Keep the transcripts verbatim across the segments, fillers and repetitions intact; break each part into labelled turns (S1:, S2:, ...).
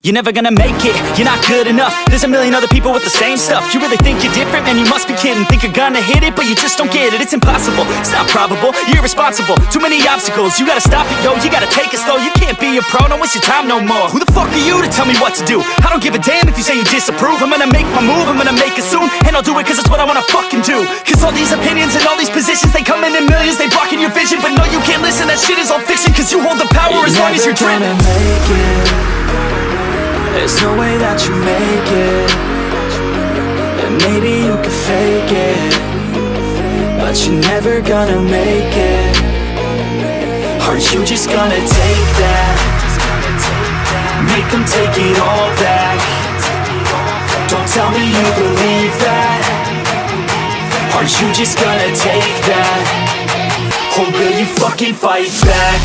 S1: You're never gonna make it, you're not good enough. There's a million other people with the same stuff. You really think you're different? Man, you must be kidding. Think you're gonna hit it, but you just don't get it. It's impossible, it's not probable, you're irresponsible. Too many obstacles, you gotta stop it, yo. You gotta take it slow, you can't be a pro. Don't waste your time no more. Who the fuck are you to tell me what to do? I don't give a damn if you say you disapprove. I'm gonna make my move, I'm gonna make it soon. And I'll do it cause it's what I wanna fucking do. Cause all these opinions and all these positions, they come in in millions, they blocking your vision. But no, you can't listen, that shit is all fiction. Cause you hold the power you're as long as you're dreaming.
S2: Make it. There's no way that you make it. And maybe you can fake it, but you're never gonna make it. Aren't you just gonna take that? Make them take it all back. Don't tell me you believe that. Aren't you just gonna take that? Or will you fucking fight back?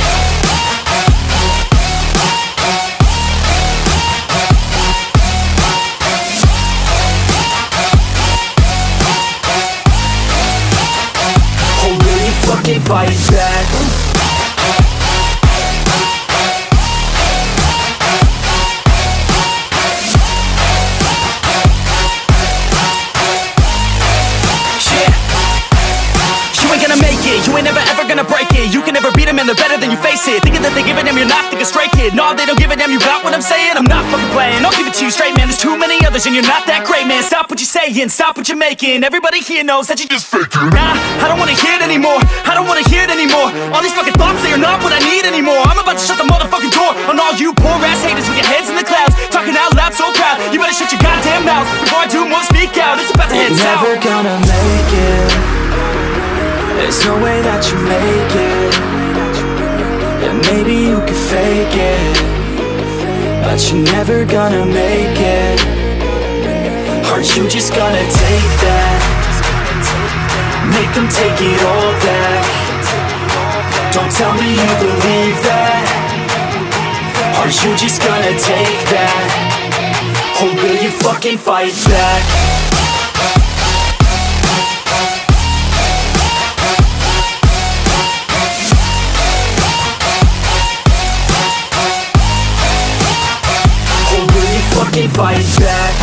S2: Fucking fight back. You ain't never ever gonna break it. You can never beat them and they're better than you face it. Thinking that they give a damn, you're not thinking straight, kid. No, they don't give a damn, you got what I'm saying? I'm not fucking playing, I'll give it to you straight, man. There's too many others and you're not that great, man. Stop what you're saying, stop what you're making. Everybody here knows that you just faking. Nah, I don't wanna hear it anymore, I don't wanna hear it anymore. All these fucking thoughts, they are not what I need anymore. I'm about to shut the motherfucking door on all you poor ass haters with your heads in the clouds, talking out loud so proud. You better shut your goddamn mouth before I do more speak out. It's about to head south. You're never gonna make it. There's no way that you make it. And maybe you can fake it, but you're never gonna make it. Aren't you just gonna take that? Make them take it all back. Don't tell me you believe that. Aren't you just gonna take that? Or will you fucking fight back? Fight back.